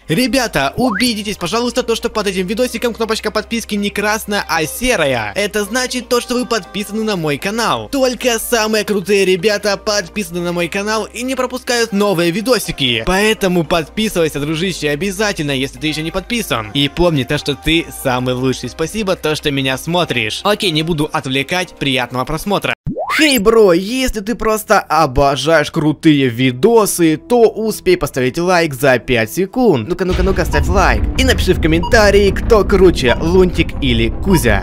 Ребята, убедитесь, пожалуйста, то, что под этим видосиком кнопочка подписки не красная, а серая. Это значит то, что вы подписаны на мой канал. Только самые крутые ребята подписаны на мой канал и не пропускают новые видосики. Поэтому подписывайся, дружище, обязательно, если ты еще не подписан. И помни то, что ты самый лучший. Спасибо, то, что меня смотришь. Окей, не буду отвлекать, приятного просмотра. Хей, бро, если ты просто обожаешь крутые видосы, то успей поставить лайк за 5 секунд. Ну-ка, ставь лайк. И напиши в комментарии, кто круче, Лунтик или Кузя.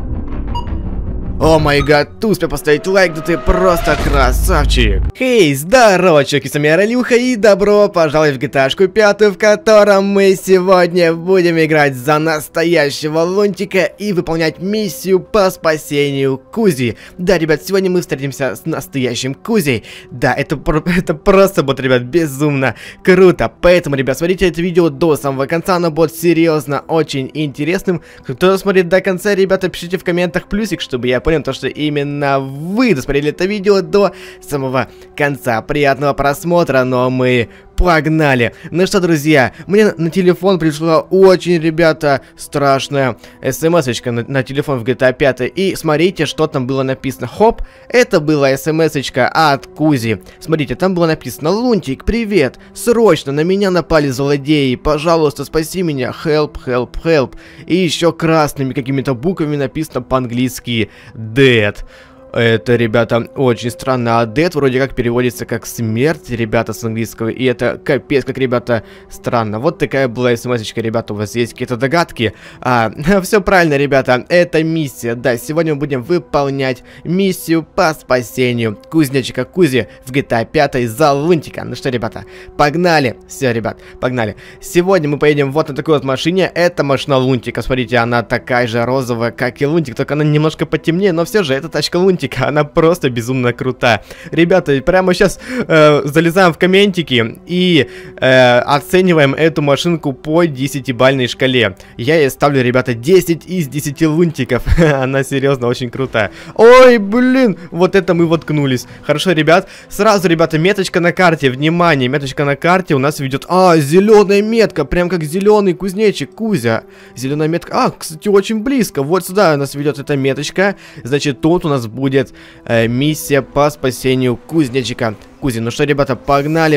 О май гад, ты успел поставить лайк, да ты просто красавчик. Хей, здорово, чуваки, с вами Ролюха и добро пожаловать в GTA 5, в котором мы сегодня будем играть за настоящего Лунтика и выполнять миссию по спасению Кузи. Да, ребят, сегодня мы встретимся с настоящим Кузей. Да, это просто будет, ребят, безумно круто. Поэтому, ребят, смотрите это видео до самого конца, оно будет серьезно очень интересным. Кто смотрит до конца, ребята, пишите в комментах плюсик, чтобы я понял, то, что именно вы досмотрели это видео до самого конца. Приятного просмотра, но мы погнали. Ну что, друзья, мне на телефон пришла очень, ребята, страшная смс-очка на телефон в GTA 5. И смотрите, что там было написано. Хоп, это была смс-очка от Кузи. Смотрите, там было написано: Лунтик, привет, срочно, на меня напали злодеи, пожалуйста, спаси меня, help, help, help. И еще красными какими-то буквами написано по-английски dead. Это, ребята, очень странно. А dead вроде как переводится как смерть, ребята, с английского. И это капец, как, ребята, странно. Вот такая была смс-очка, ребята. У вас есть какие-то догадки? Все правильно, ребята. Это миссия. Да, сегодня мы будем выполнять миссию по спасению кузнечика Кузи в GTA 5 за Лунтика. Ну что, ребята, погнали. Все, ребят, погнали. Сегодня мы поедем вот на такой вот машине. Это машина Лунтика. Смотрите, она такая же розовая, как и Лунтик. Только она немножко потемнее, но все же, это тачка Лунтика. Она просто безумно крутая. Ребята, прямо сейчас залезаем в комментики и оцениваем эту машинку по 10-бальной шкале. Я ей ставлю, ребята, 10 из 10 лунтиков. Она серьезно очень крутая. Ой, блин, вот это мы воткнулись. Хорошо, ребят, сразу, ребята, меточка на карте. Внимание, меточка на карте у нас ведет... зеленая метка, прям как зеленый кузнечик Кузя. Зеленая метка. Кстати, очень близко. Вот сюда у нас ведет эта меточка. Значит, тут у нас будет миссия по спасению кузнечика Кузи. Ну что, ребята, погнали,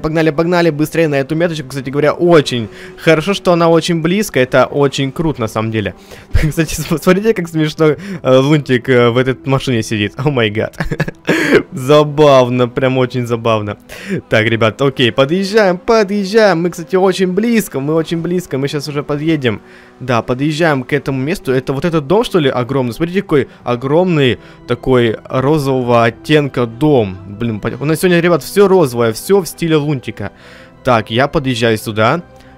быстрее на эту меточку. Кстати говоря, очень хорошо, что она очень близко. Это очень круто, на самом деле. Кстати, смотрите, как смешно Лунтик в этой машине сидит. О май гад. Забавно, прям очень забавно. Так, ребят, окей, подъезжаем. Мы, кстати, очень близко. Мы сейчас уже подъедем. Да, подъезжаем к этому месту. Это вот этот дом, что ли, огромный? Смотрите, какой огромный, такой розового оттенка дом. Блин, у нас сегодня, ребят, все розовое, все в стиле Лунтика. Так, я подъезжаю сюда.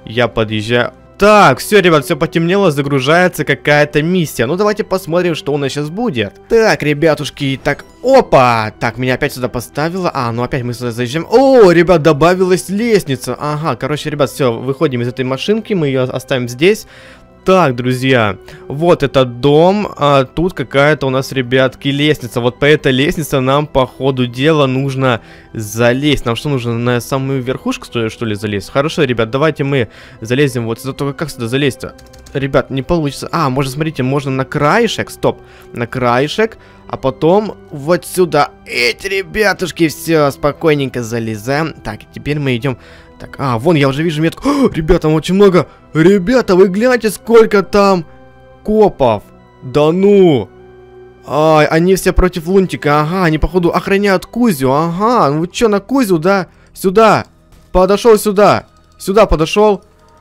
Так, все, ребят, все потемнело, загружается какая-то миссия. Ну, давайте посмотрим, что у нас сейчас будет. Так, ребятушки, так, опа! Так, меня опять сюда поставило. Ну опять мы сюда заезжаем. О, ребят, добавилась лестница. Ага, короче, ребят, все, выходим из этой машинки, мы ее оставим здесь. Так, друзья, вот этот дом, тут какая-то у нас, ребятки, лестница. Вот по этой лестнице нам, по ходу дела, нужно залезть. Нам что, нужно на самую верхушку, что ли, залезть? Хорошо, ребят, давайте мы залезем вот сюда. Только как сюда залезть-то? Ребят, не получится. Можно, смотрите, можно на краешек, стоп, на краешек, а потом вот сюда. Ребятушки, все, спокойненько залезаем. Так, теперь мы идем... Так, вон, я уже вижу метку. Ребята, там очень много. Ребята, вы гляньте, сколько там копов. Да ну. Они все против Лунтика. Они, походу, охраняют Кузю. Ну вы что, на Кузю, да? Сюда. Подошел сюда. Сюда подошел.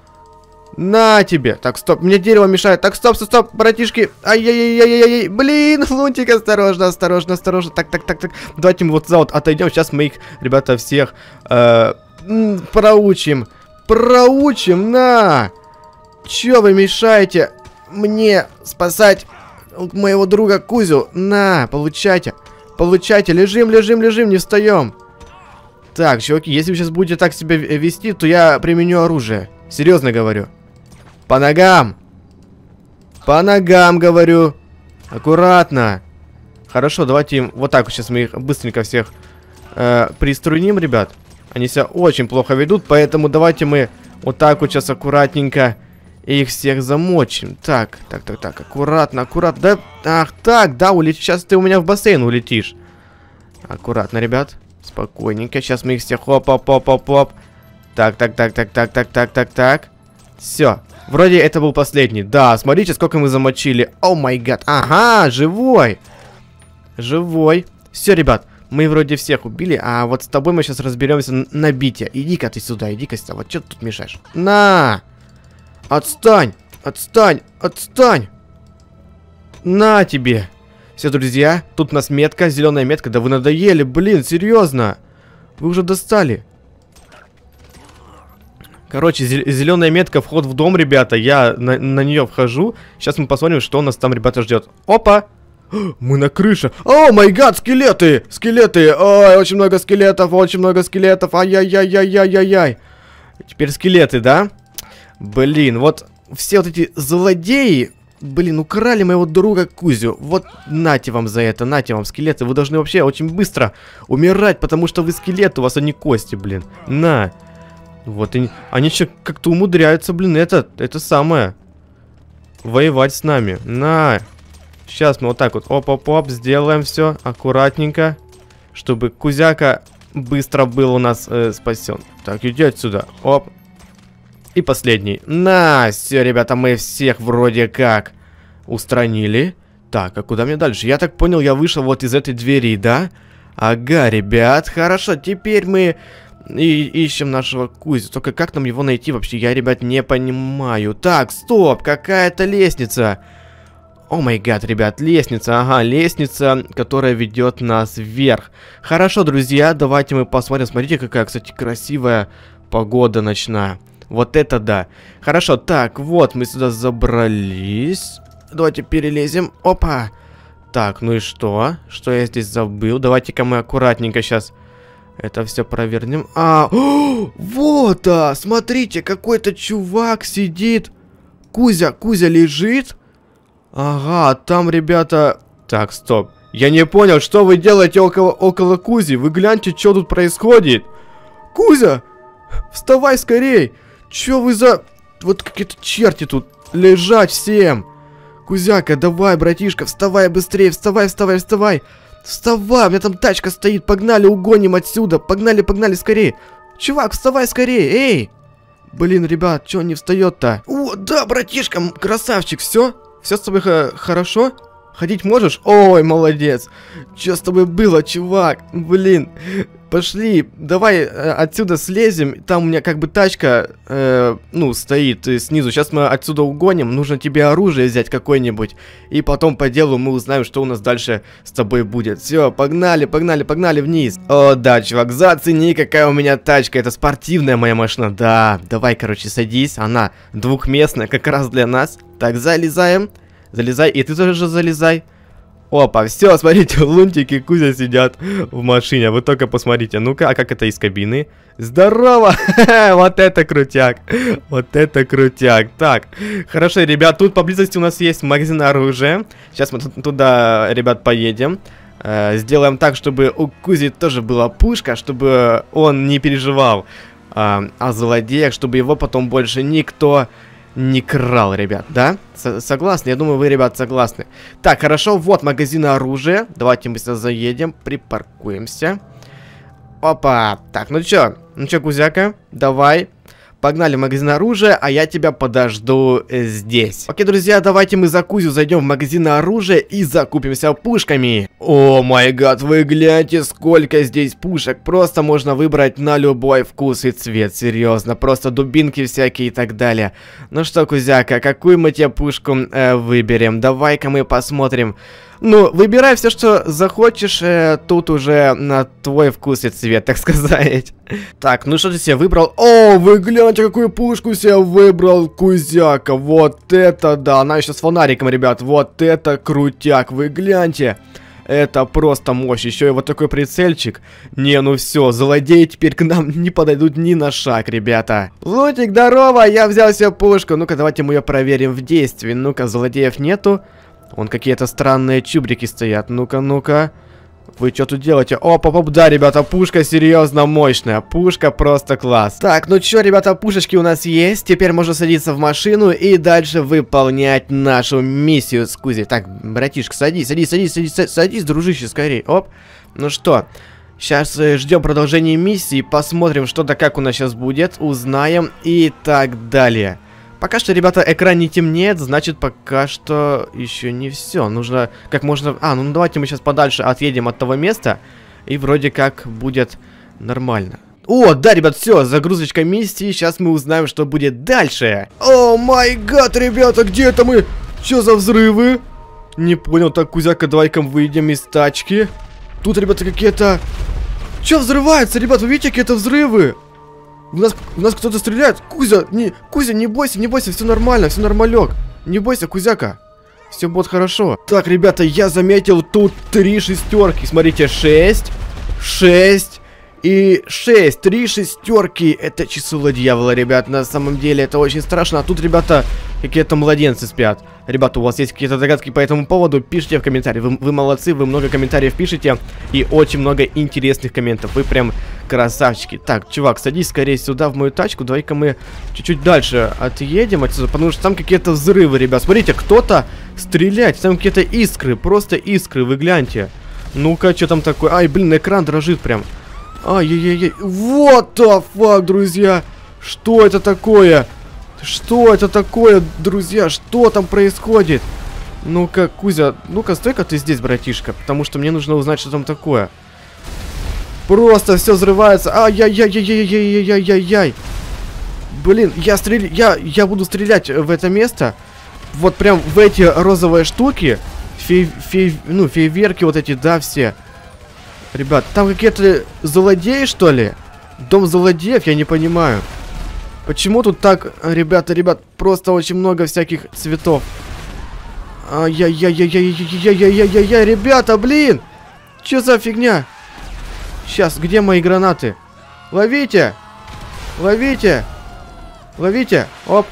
На тебе. Так, стоп, мне дерево мешает. Так, стоп, братишки. Ай-яй-яй-яй-яй. Блин, Лунтик, осторожно. Так. Давайте мы вот сюда вот отойдем. Сейчас мы их, ребята, всех... Проучим, на! Чё вы мешаете мне спасать моего друга Кузю? На, получайте, лежим, не встаем. Так, чуваки, если вы сейчас будете так себя вести, то я применю оружие. Серьезно говорю. По ногам, говорю. Аккуратно. Хорошо, давайте им вот так вот сейчас мы их быстренько всех приструним, ребят. Они себя очень плохо ведут, поэтому давайте мы Вот так вот сейчас аккуратненько их всех замочим. Так, аккуратно, аккуратно. Да, ах, так, да, сейчас ты у меня в бассейн улетишь. Аккуратно, ребят. Спокойненько. Сейчас мы их всех оп. Так. Все. Вроде это был последний. Да, смотрите, сколько мы замочили. О май гад. Ага, живой. Живой. Все, ребят. Мы вроде всех убили, а вот с тобой мы сейчас разберемся на бите. Иди-ка ты сюда, иди-ка сюда. Вот что ты тут мешаешь? На! Отстань! Отстань! На тебе! Все, друзья, тут у нас метка, зеленая метка. Да вы надоели, блин, серьезно. Вы уже достали. Короче, зеленая метка, вход в дом, ребята. Я на нее вхожу. Сейчас мы посмотрим, что у нас там, ребята, ждет. Опа! Мы на крыше. О май гад, скелеты! Скелеты! Ой, очень много скелетов, Ай-яй-яй-яй-яй-яй. Теперь скелеты, да? Блин, вот все вот эти злодеи, блин, украли моего друга Кузю. Вот нате вам за это, нате вам скелеты. Вы должны вообще очень быстро умирать, потому что вы скелеты, у вас они кости, блин. На. Вот, и они еще как-то умудряются, блин, это самое. Воевать с нами. На. Сейчас мы вот так вот, оп, сделаем все аккуратненько, чтобы Кузяка быстро был у нас спасен. Так, иди отсюда, оп. И последний. На, все, ребята, мы всех вроде как устранили. Так, а куда мне дальше? Я так понял, я вышел вот из этой двери, да? Ага, ребят, хорошо, теперь мы ищем нашего Кузю. Только как нам его найти вообще? Я, ребят, не понимаю. Так, стоп, какая-то лестница. О май гад, ребят, лестница, ага, лестница, которая ведет нас вверх. Хорошо, друзья, давайте мы посмотрим. Смотрите, какая, кстати, красивая погода ночная. Вот это да. Хорошо, так, вот, мы сюда забрались. Давайте перелезем. Опа. Так, ну и что? Что я здесь забыл? Давайте-ка мы аккуратненько сейчас это все провернем. Вот, смотрите, какой-то чувак сидит. Кузя лежит. Ага, там, ребята... Так, стоп. Я не понял, что вы делаете около Кузи. Вы гляньте, что тут происходит. Кузя! Вставай скорей! Че вы за... Вот какие-то черти тут. Лежать всем. Кузяка, давай, братишка, вставай быстрее. Вставай. Вставай, у меня там тачка стоит. Погнали, угоним отсюда. Погнали скорее. Чувак, вставай скорее, эй. Блин, ребят, че он не встает-то? О, да, братишка, красавчик, все? Все с тобой хорошо? Ходить можешь? Ой, молодец. Что с тобой было, чувак? Блин. Пошли, давай отсюда слезем. Там у меня как бы тачка, ну, стоит снизу. Сейчас мы отсюда угоним. Нужно тебе оружие взять какое-нибудь. И потом по делу мы узнаем, что у нас дальше с тобой будет. Все, погнали вниз. О, да, чувак, зацени, какая у меня тачка. Это спортивная моя машина. Да, давай, короче, садись. Она двухместная, как раз для нас. Так, залезаем. Залезай, и ты тоже залезай. Опа, все, смотрите, Лунтик и Кузя сидят в машине. Вы только посмотрите. Ну-ка, а как это из кабины? Здорово! Вот это крутяк. Вот это крутяк. Так, хорошо, ребят, тут поблизости у нас есть магазин оружия. Сейчас мы туда, ребят, поедем. Сделаем так, чтобы у Кузи тоже была пушка, чтобы он не переживал о злодеях, чтобы его потом больше никто не крал, ребят, да? Согласны? Я думаю, вы, ребят, согласны. Так, хорошо, вот магазин оружия. Давайте мы сюда заедем, припаркуемся. Опа. Так, ну чё, Кузяка, давай. Погнали в магазин оружия, а я тебя подожду здесь. Окей, друзья, давайте мы за Кузю зайдем в магазин оружия и закупимся пушками. О май гад, вы гляньте, сколько здесь пушек. Просто можно выбрать на любой вкус и цвет. Серьезно, просто дубинки всякие и так далее. Ну что, Кузяка, какую мы тебе пушку выберем? Давай-ка мы посмотрим. Ну, выбирай все, что захочешь, тут уже на твой вкус и цвет, так сказать. Так, ну что ты себе выбрал? О, вы гляньте, какую пушку себе выбрал Кузяка. Вот это да, она еще с фонариком, ребят. Вот это крутяк, вы гляньте. Это просто мощь. Еще и вот такой прицельчик. Не, ну все, злодеи теперь к нам не подойдут ни на шаг, ребята. Лунтик, здорово, я взял себе пушку. Ну-ка, давайте мы ее проверим в действии. Ну-ка, злодеев нету. Вон какие-то странные чубрики стоят. Ну-ка, ну-ка. Вы что тут делаете? Оп, да, ребята, пушка серьезно мощная. Пушка просто класс. Так, ну что, ребята, пушечки у нас есть. Теперь можно садиться в машину и дальше выполнять нашу миссию с Кузей. Так, братишка, садись, дружище, скорее. Оп. Ну что, сейчас ждем продолжения миссии, посмотрим, что да как у нас сейчас будет, узнаем и так далее. Пока что, ребята, экран не темнеет, значит, пока что еще не все. Нужно как можно... ну давайте мы сейчас подальше отъедем от того места, и вроде как будет нормально. О, да, ребят, все, загрузочка миссии, сейчас мы узнаем, что будет дальше. О май гад, ребята, где это мы? Что за взрывы? Не понял, так, Кузяка, давай-ка выйдем из тачки. Тут, ребята, какие-то... Что взрывается, ребят, вы видите, какие-то взрывы? У нас кто-то стреляет. Кузя, не бойся, все нормально, все нормалек. Не бойся, Кузяка. Все будет хорошо. Так, ребята, я заметил тут 3 шестерки. Смотрите, 6 и 6. 3 шестерки. Это число дьявола, ребят. На самом деле это очень страшно. А тут, ребята, какие-то младенцы спят. Ребята, у вас есть какие-то догадки по этому поводу? Пишите в комментариях. Вы молодцы, вы много комментариев пишете. И очень много интересных комментов. Вы прям красавчики. Так, чувак, садись скорее сюда, в мою тачку. Давай-ка мы чуть-чуть дальше отъедем отсюда. Потому что там какие-то взрывы, ребят. Смотрите, кто-то стреляет. Там какие-то искры. Просто искры, вы гляньте. Ну-ка, что там такое? Ай, блин, экран дрожит прям. Ай-яй-яй. What the fuck, друзья? Что это такое? Что это такое, друзья? Что там происходит? Ну-ка, Кузя, ну-ка, стой-ка ты здесь, братишка. Потому что мне нужно узнать, что там такое. Просто все взрывается. Ай-яй-яй-яй-яй-яй-яй-яй-яй. Блин, я буду стрелять в это место. Вот прям в эти розовые штуки. Фейерверки вот эти, да, все. Ребят, там какие-то злодеи, что ли? Дом злодеев, я не понимаю. Почему тут так, ребят, просто очень много всяких цветов. Ай-яй-яй-яй-яй-яй-яй-яй-яй-яй, ребята, блин! Чё за фигня? Сейчас, где мои гранаты? Ловите! Ловите! Ловите! Оп!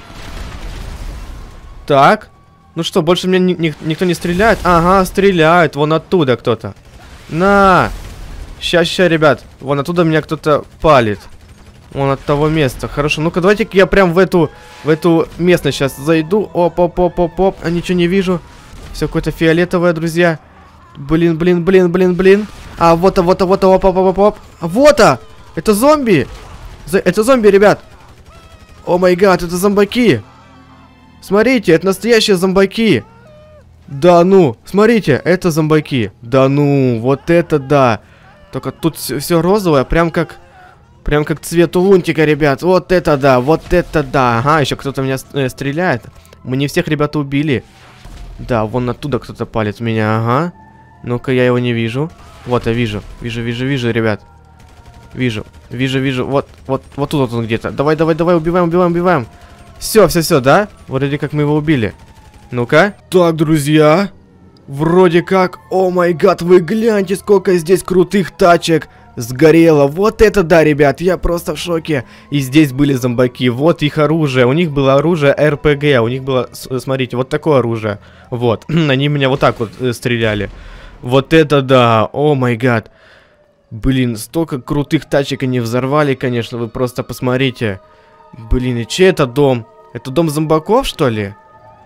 Так. Ну что, больше меня никто не стреляет? Ага, стреляет. Вон оттуда кто-то. На! Ща, ребят. Вон оттуда меня кто-то палит. Вон от того места. Хорошо. Ну-ка, давайте-ка я прям в эту местность сейчас зайду. Оп. А ничего не вижу. Все какое-то фиолетовое, друзья. Блин. А, вот. Оп. Вот-а! Это зомби! Это зомби, ребят. О май гад, это зомбаки. Смотрите, это настоящие зомбаки. Да ну, смотрите, это зомбаки. Да ну, вот это да. Только тут все розовое, прям как цвет у лунтика, ребят. Вот это да. Ага, еще кто-то меня стреляет. Мы не всех, ребята, убили. Да, вон оттуда кто-то палит меня, ага. Ну-ка, я его не вижу. Вот, я вижу, ребят. Вижу. Вот тут он где-то. Давай, убиваем. Все, да? Вроде как мы его убили. Ну-ка. Так, друзья. Вроде как. О май гад, вы гляньте, сколько здесь крутых тачек сгорело. Вот это да, ребят, я просто в шоке. И здесь были зомбаки. Вот их оружие. У них было оружие РПГ. У них было, смотрите, вот такое оружие. Вот. Они меня вот так вот стреляли. Вот это да. О май гад. Блин, столько крутых тачек они взорвали, конечно. Вы просто посмотрите. Блин, и чей это дом? Это дом зомбаков, что ли?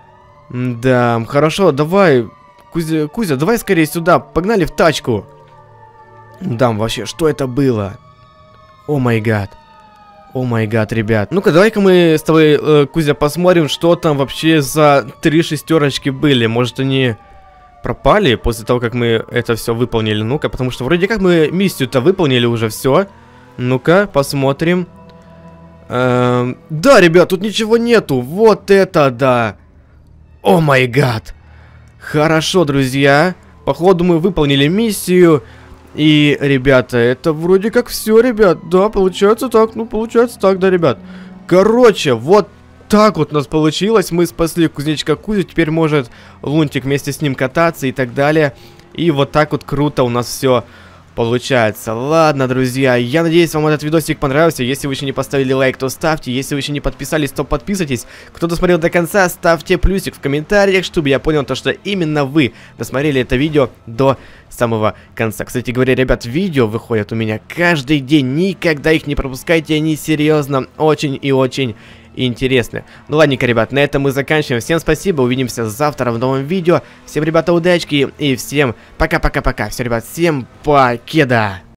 Да, хорошо, давай. Кузя, давай скорее сюда. Погнали в тачку. Да, вообще, что это было? О май гад. О май гад, ребят. Ну-ка, давай-ка мы с тобой, Кузя, посмотрим, что там вообще за 3 шестерочки были. Может, они пропали после того, как мы это все выполнили? Ну-ка, потому что вроде как мы миссию-то выполнили уже все. Ну-ка, посмотрим. Да, ребят, тут ничего нету. Вот это да. О май гад. Хорошо, друзья. Походу мы выполнили миссию. И, ребята, это вроде как все, ребят. Да, получается так. Ну, получается так, да, ребят. Короче, вот так вот у нас получилось. Мы спасли кузнечика Кузю. Теперь может Лунтик вместе с ним кататься и так далее. И вот так вот круто у нас все получается. Ладно, друзья, я надеюсь, вам этот видосик понравился. Если вы еще не поставили лайк, то ставьте. Если вы еще не подписались, то подписывайтесь. Кто досмотрел до конца, ставьте плюсик в комментариях, чтобы я понял то, что именно вы досмотрели это видео до самого конца. Кстати говоря, ребят, видео выходят у меня каждый день. Никогда их не пропускайте, они серьезно очень и очень интересны. Ну ладненько, ребят, на этом мы заканчиваем. Всем спасибо, увидимся завтра в новом видео. Всем, ребята, удачки и всем пока-пока-пока. Все, ребят, всем покеда.